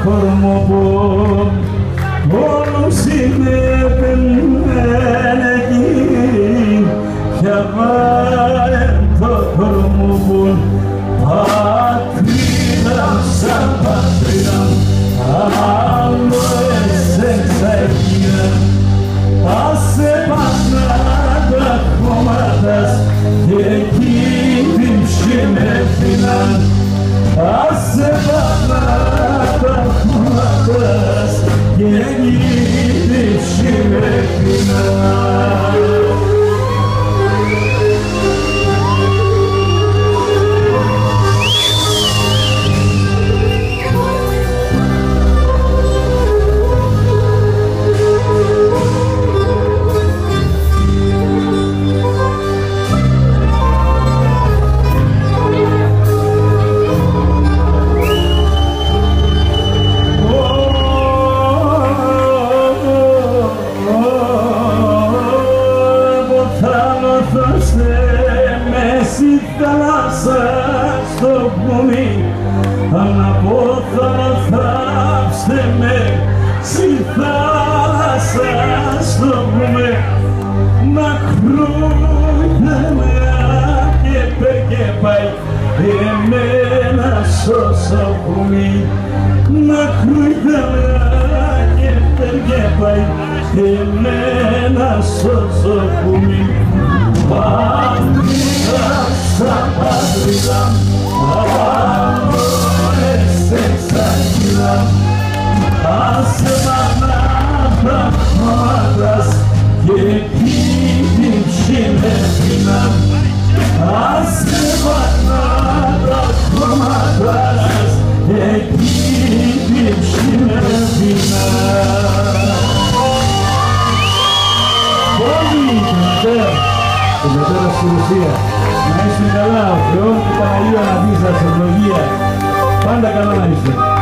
κορμοπών όλου συνέπαινε εκεί πια βάρε το κορμοπών πατρίδα σαν πατρίδα άλλο εξεξαγία άσε πανάτα κόμματας και εκεί την ψημέφυναν άσε πανάτα κόμματας και εκεί την ψημέφυναν. Μέση θάλασσα στο βούμι αναπόθαλα θάψτε με στη θάλασσα στο βούμι μακρούγια και πάει εμένα σώσα βούμι μακρούγια και πάει εμένα σώσα βούμι πατρίδα σαν πατρίδα αγώνες εξαγγείλα άσε μανάτα κόμματας και εκεί την ψημέφυναν άσε μανάτα κόμματας και εκεί την ψημέφυναν. Πολύ και μετέρα στη Ρουσία. Να είστε καλά, ο Θεός και τα Αγία να δει σας ευλογία. Πάντα καλά να είστε.